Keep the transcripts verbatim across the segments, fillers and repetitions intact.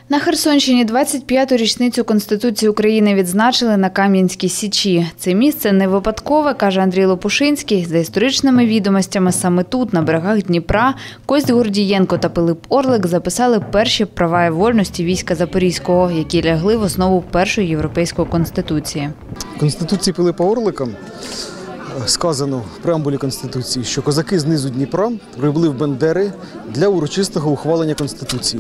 На Херсонщині двадцять п'яту річницю Конституції України відзначили на Кам'янській Січі. Це місце не випадкове, каже Андрій Лопушинський. За історичними відомостями, саме тут, на берегах Дніпра, Кость Гордієнко та Пилип Орлик записали перші права і вольності війська Запорізького, які лягли в основу першої європейської конституції. В Конституції Пилипа Орлика сказано в преамбулі Конституції, що козаки знизу Дніпра прибули в Бендери для урочистого ухвалення Конституції.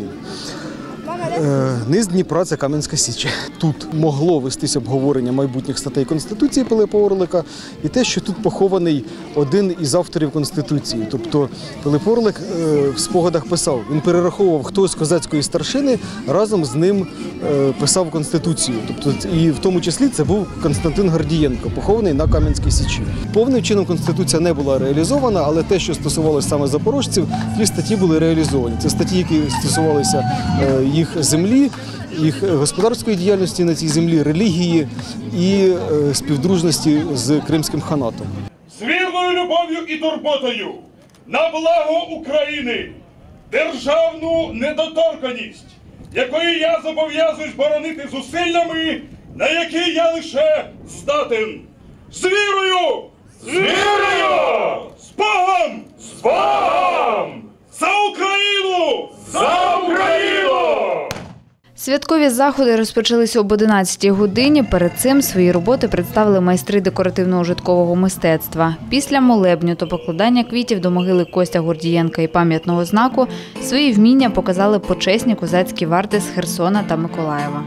Низ Дніпра – це Кам'янська Січ. Тут могло вестись обговорення майбутніх статей Конституції Пилипа Орлика і те, що тут похований один із авторів Конституції. Тобто Пилип Орлик в спогадах писав, він перераховував, хто з козацької старшини разом з ним писав Конституцію. Тобто, і в тому числі це був Константин Гордієнко, похований на Кам'янській Січі. Повним чином Конституція не була реалізована, але те, що стосувалося саме запорожців, ті статті були реалізовані. Це статті, які стосувалися їх землі, їх господарської діяльності на цій землі, релігії і співдружності з Кримським ханатом. З вірною любов'ю і турботою на благо України, державну недоторканність, якої я зобов'язуюсь боронити зусиллями, на які я лише здатен. З вірою! З вірою! З Богом! З Богом! За Україну! За Україну! Святкові заходи розпочалися об одинадцятій годині. Перед цим свої роботи представили майстри декоративно-ужиткового мистецтва. Після молебню та покладання квітів до могили Костя Гордієнка і пам'ятного знаку свої вміння показали почесні козацькі варти з Херсона та Миколаєва.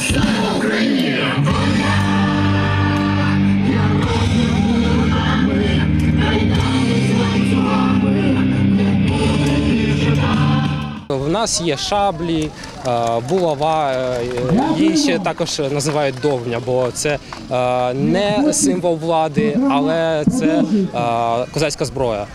У нас є шаблі, булава, її ще також називають довбня, бо це не символ влади, але це козацька зброя.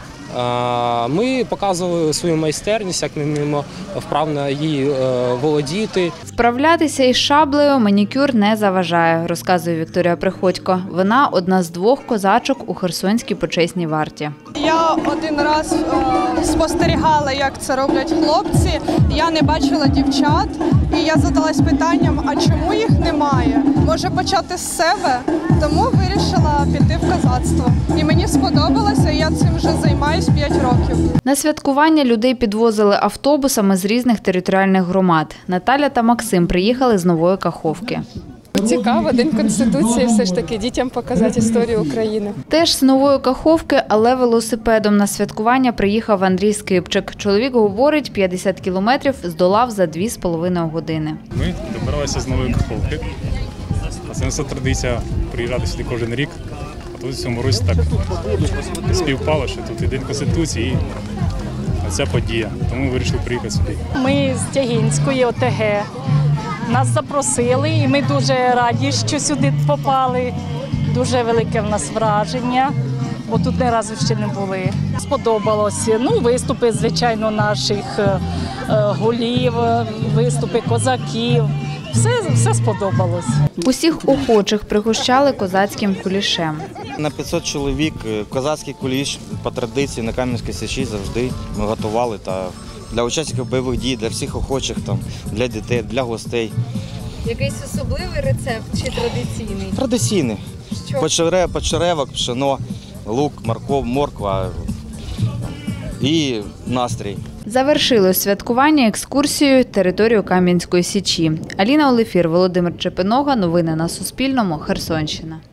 Ми показували свою майстерність, як ми вміємо вправно її володіти. Вправлятися із шаблею манікюр не заважає, розказує Вікторія Приходько. Вона одна з двох козачок у Херсонській почесній варті. Я один раз е, спостерігала, як це роблять хлопці. Я не бачила дівчат, і я задалась питанням, а чому їх немає? Може почати з себе? Тому вирішила піти в козацтво. І мені сподобалося, і я цим вже займаюся п'ять років. На святкування людей підвозили автобусами з різних територіальних громад. Наталя та Максим приїхали з Нової Каховки. Цікаво, День Конституції, все ж таки дітям показати історію України. Теж з Нової Каховки, але велосипедом на святкування приїхав Андрій Скипчик. Чоловік говорить, п'ятдесят кілометрів здолав за дві з половиною години. Ми добиралися з Нової Каховки. Це наша традиція приїжджати сюди кожен рік. А тут в цьому році так співпало, що тут і День Конституції, і ця подія. Тому ми вирішили приїхати сюди. Ми з Тягінської О Те Ге. Нас запросили, і ми дуже раді, що сюди попали. Дуже велике в нас враження, бо тут ні разу ще не були. Сподобалося. Ну, виступи, звичайно, наших голів, виступи козаків. Все, все сподобалось. Усіх охочих пригощали козацьким кулішем. На п'ятсот чоловік козацький куліш по традиції на Кам'янській Січі завжди ми готували та для учасників бойових дій, для всіх охочих, там, для дітей, для гостей. Якийсь особливий рецепт чи традиційний? Традиційний. Що? Почеревок, пшено, лук, морков, морква і настрій. Завершили святкування екскурсією територію Кам'янської Січі. Аліна Олефір, Володимир Чепинога. Новини на Суспільному. Херсонщина.